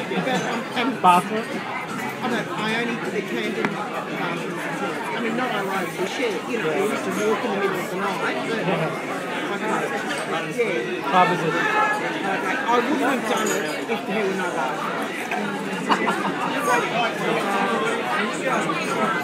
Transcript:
Bathroom? I only put the candle at the bathroom. I mean, not ironically, shit, you know, we used to walk in the middle of the night, but Opposite. I wouldn't have done it if there were no bathroom.